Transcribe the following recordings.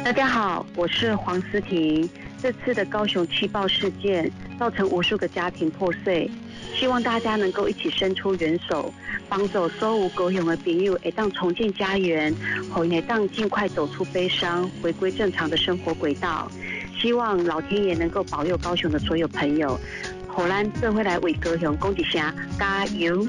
大家好，我是黄思婷。这次的高雄气爆事件造成无数个家庭破碎，希望大家能够一起伸出援手，帮助所有高雄的朋友会当重建家园，后会当尽快走出悲伤，回归正常的生活轨道。希望老天爷能够保佑高雄的所有朋友，互咱做伙来为高雄讲一声加油。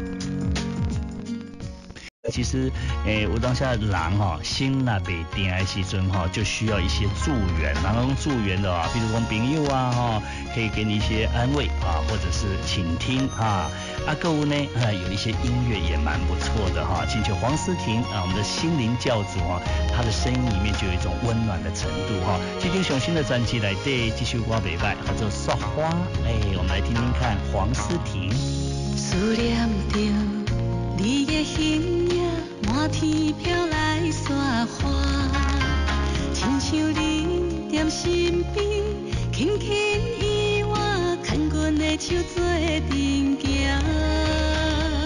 其实，有当下人心若袂定的时阵就需要一些助援。然后助援的比如说朋友啊可以给你一些安慰或者是倾听各位呢有一些音乐也蛮不错的请求黄思婷我们的心灵教主他的声音里面就有一种温暖的程度这张上新的专辑来对这首歌袂歹，叫做《雪花》。我们来听听看黄思婷。 思念着你的形影，满天飘来雪花，亲像你踮身边，轻轻依我，牵阮的手做阵行。